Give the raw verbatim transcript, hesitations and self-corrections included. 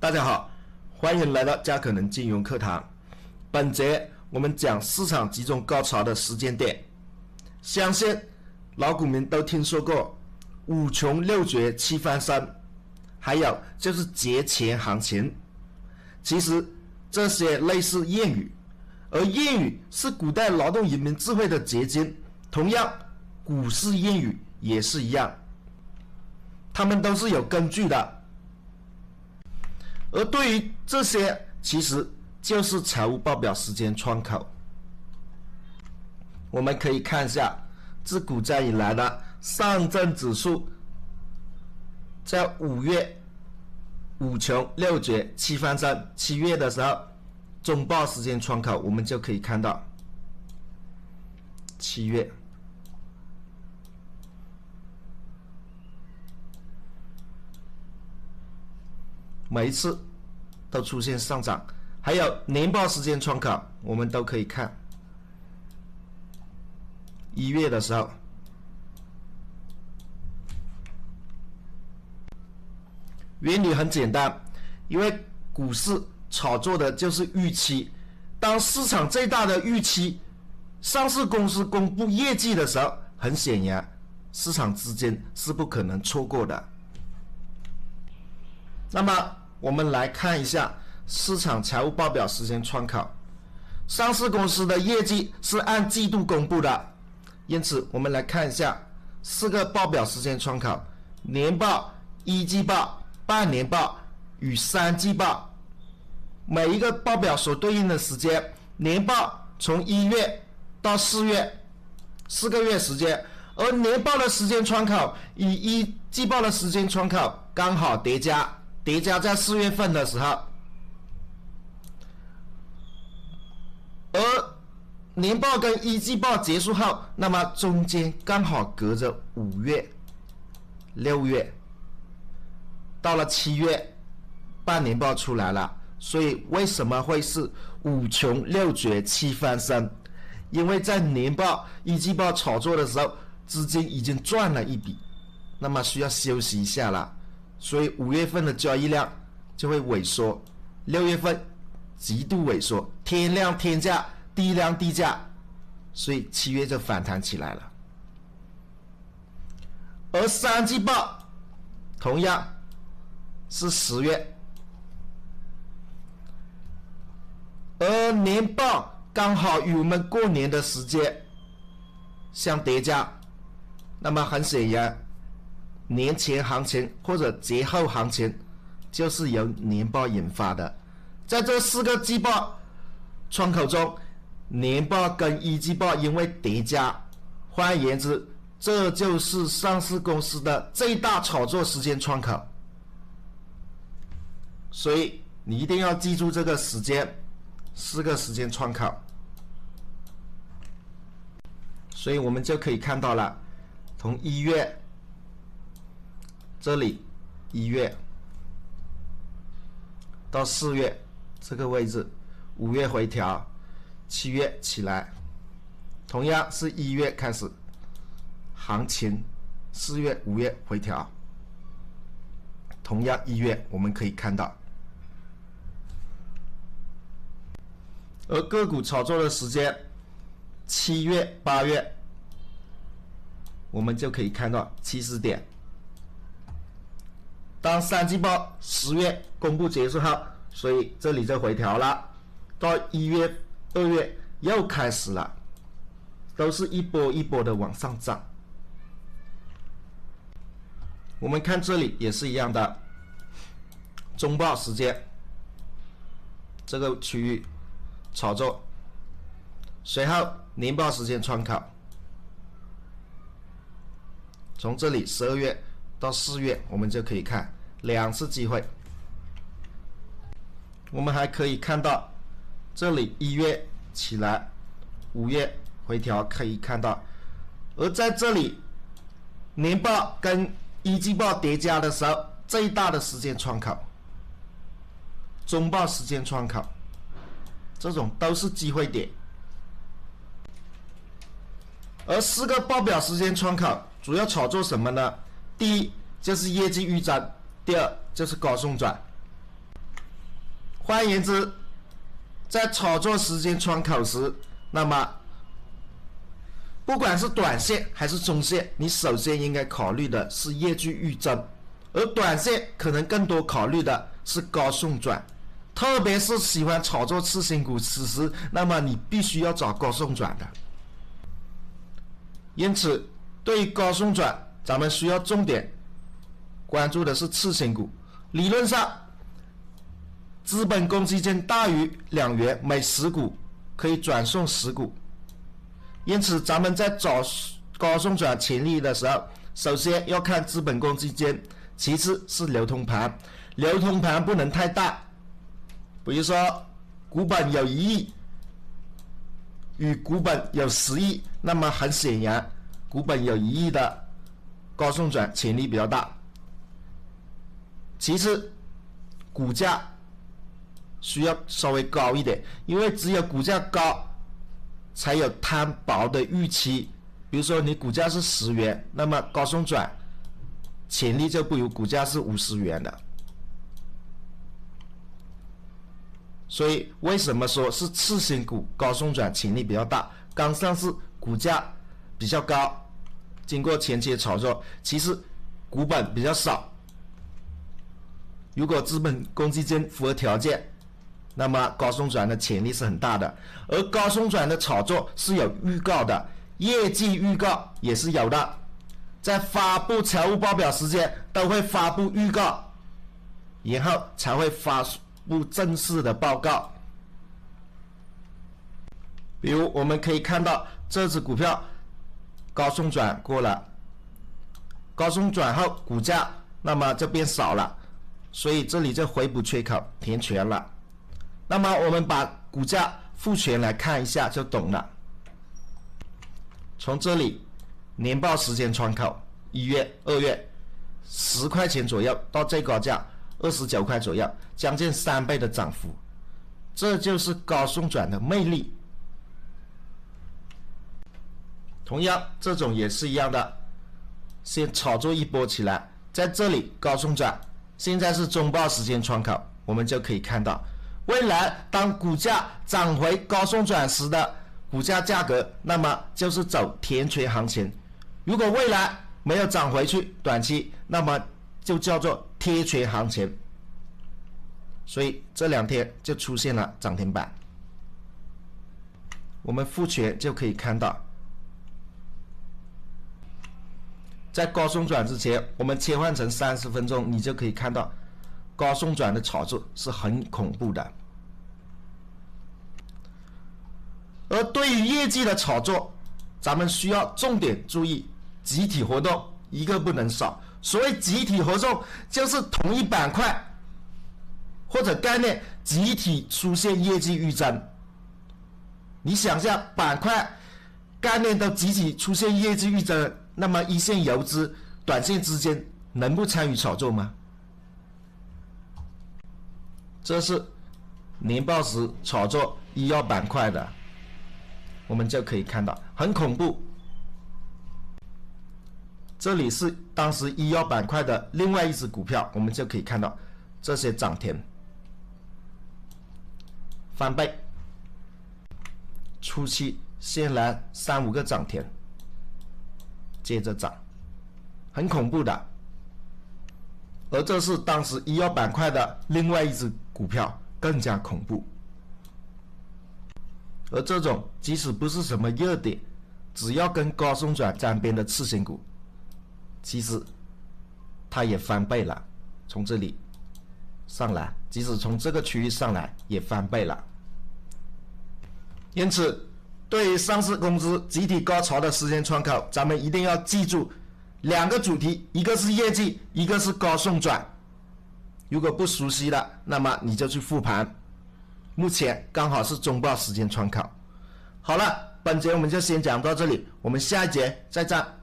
大家好，欢迎来到加可能金融课堂。本节我们讲市场集中高潮的时间点。相信老股民都听说过五穷六绝七翻身，还有就是节前行情。其实这些类似谚语，而谚语是古代劳动人民智慧的结晶。同样，股市谚语也是一样，它们都是有根据的。而对于这些，其实就是财务报表时间窗口。我们可以看一下，自股灾以来的上证指数，在五月五穷六绝七翻身，七月的时候中报时间窗口，我们就可以看到七月。每一次都出现上涨，还有年报时间窗口，我们都可以看。一月的时候，原理很简单，因为股市炒作的就是预期。当市场最大的预期，上市公司公布业绩的时候，很显然，市场资金是不可能错过的。那么我们来看一下市场财务报表时间窗口。上市公司的业绩是按季度公布的，因此我们来看一下四个报表时间窗口：年报、一季报、半年报与三季报。每一个报表所对应的时间，年报从一月到四月，四个月时间，而年报的时间窗口与一季报的时间窗口刚好叠加。叠加在四月份的时候，而年报跟一季报结束后，那么中间刚好隔着五月、六月，到了七月，半年报出来了。所以为什么会是五穷六绝七翻身？因为在年报、一季报炒作的时候，资金已经赚了一笔，那么需要休息一下了。所以五月份的交易量就会萎缩，六月份极度萎缩，天量天价，低量低价，所以七月就反弹起来了。而三季报同样是十月，而年报刚好与我们过年的时间相叠加，那么很显然，年前行情或者节后行情就是由年报引发的。在这四个季报窗口中，年报跟一季报因为叠加，换而言之，这就是上市公司的最大炒作时间窗口。所以你一定要记住这个时间，四个时间窗口。所以我们就可以看到了，从一月这里一月到四月这个位置，五月回调，七月起来，同样是一月开始行情，四月、五月回调，同样一月我们可以看到。而个股炒作的时间，七月、八月，我们就可以看到起始点。当三季报十月公布结束后，所以这里就回调了，到一月、二月又开始了，都是一波一波的往上涨。我们看这里也是一样的，中报时间这个区域炒作，随后年报时间窗口，从这里十二月到四月，我们就可以看两次机会。我们还可以看到，这里一月起来，五月回调，可以看到。而在这里，年报跟一季报叠加的时候，最大的时间窗口，中报时间窗口，这种都是机会点。而四个报表时间窗口主要炒作什么呢？第一就是业绩预展，第二就是高送转。 换言之，在炒作时间窗口时，那么不管是短线还是中线，你首先应该考虑的是业绩预增，而短线可能更多考虑的是高送转，特别是喜欢炒作次新股，此时那么你必须要找高送转的。因此，对于高送转，咱们需要重点关注的是次新股。理论上，资本公积金大于两元，每十股可以转送十股。因此，咱们在找高送转潜力的时候，首先要看资本公积金，其次是流通盘。流通盘不能太大，比如说股本有一亿与股本有十亿，那么很显然，股本有一亿的高送转潜力比较大。其次，股价需要稍微高一点，因为只有股价高，才有摊薄的预期。比如说你股价是十元，那么高送转潜力就不如股价是五十元的。所以为什么说是次新股高送转潜力比较大？刚上市股价比较高，经过前期炒作，其实股本比较少。如果资本公积金符合条件，那么高送转的潜力是很大的。而高送转的炒作是有预告的，业绩预告也是有的，在发布财务报表时间都会发布预告，然后才会发布正式的报告。比如我们可以看到这只股票高送转过了，高送转后股价那么就变少了，所以这里就回补缺口填权了。那么我们把股价复权来看一下就懂了。从这里年报时间窗口一月、二月十块钱左右到最高价二十九块左右，将近三倍的涨幅，这就是高送转的魅力。同样，这种也是一样的，先炒作一波起来，在这里高送转，现在是中报时间窗口，我们就可以看到，未来当股价涨回高送转时的股价价格，那么就是走填权行情。如果未来没有涨回去，短期那么就叫做贴权行情。所以这两天就出现了涨停板。我们复权就可以看到，在高送转之前，我们切换成三十分钟，你就可以看到高送转的炒作是很恐怖的。而对于业绩的炒作，咱们需要重点注意集体活动，一个不能少。所谓集体活动，就是同一板块或者概念集体出现业绩预增。你想象板块概念都集体出现业绩预增，那么一线游资短线之间能不参与炒作吗？这是年报时炒作医药板块的，我们就可以看到很恐怖。这里是当时医药板块的另外一只股票，我们就可以看到这些涨停翻倍，初期先来三五个涨停，接着涨，很恐怖的。而这是当时医药板块的另外一只股票，更加恐怖。而这种即使不是什么热点，只要跟高送转沾边的次新股，其实它也翻倍了。从这里上来，即使从这个区域上来也翻倍了。因此，对于上市公司集体高潮的时间窗口，咱们一定要记住两个主题，一个是业绩，一个是高送转。如果不熟悉了，那么你就去复盘。目前刚好是中报时间窗口。好了，本节我们就先讲到这里，我们下一节再战。